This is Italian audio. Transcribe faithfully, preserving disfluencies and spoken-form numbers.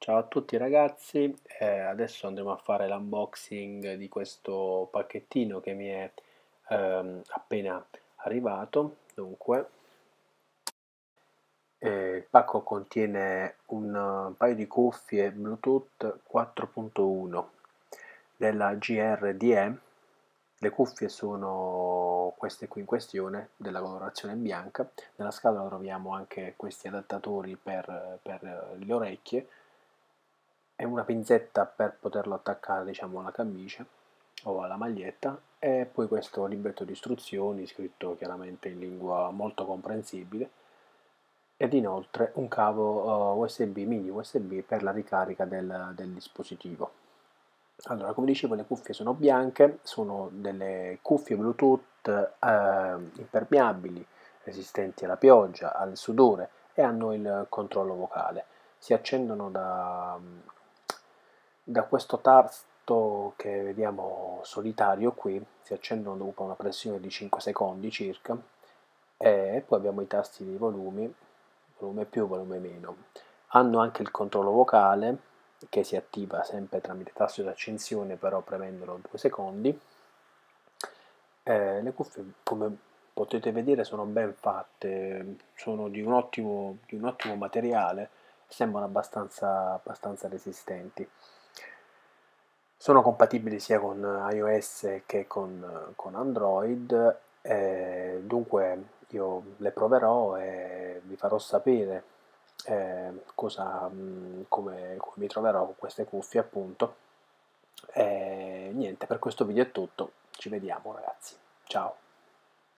Ciao a tutti ragazzi, eh, adesso andremo a fare l'unboxing di questo pacchettino che mi è ehm, appena arrivato. Dunque, eh, il pacco contiene un uh, paio di cuffie Bluetooth quattro punto uno della G R D E. Le cuffie sono queste qui in questione, della colorazione bianca. Nella scatola troviamo anche questi adattatori per, per le orecchie e una pinzetta per poterlo attaccare, diciamo, alla camicia o alla maglietta, e poi questo libretto di istruzioni scritto chiaramente in lingua molto comprensibile, ed inoltre un cavo uh, U S B, mini U S B per la ricarica del, del dispositivo. Allora, come dicevo, le cuffie sono bianche, sono delle cuffie Bluetooth eh, impermeabili, resistenti alla pioggia, al sudore, e hanno il controllo vocale. Si accendono da, da questo tasto che vediamo solitario qui, si accendono dopo una pressione di cinque secondi circa, e poi abbiamo i tasti di volumi, volume più, volume meno. Hanno anche il controllo vocale, che si attiva sempre tramite tasto di accensione, però premendolo due secondi. Eh, le cuffie, come potete vedere, sono ben fatte, sono di un ottimo, di un ottimo materiale, sembrano abbastanza, abbastanza resistenti. Sono compatibili sia con iOS che con, con Android, eh, dunque io le proverò e vi farò sapere eh, cosa, mh, come, come mi troverò con queste cuffie, appunto. E niente, per questo video è tutto, ci vediamo ragazzi, ciao!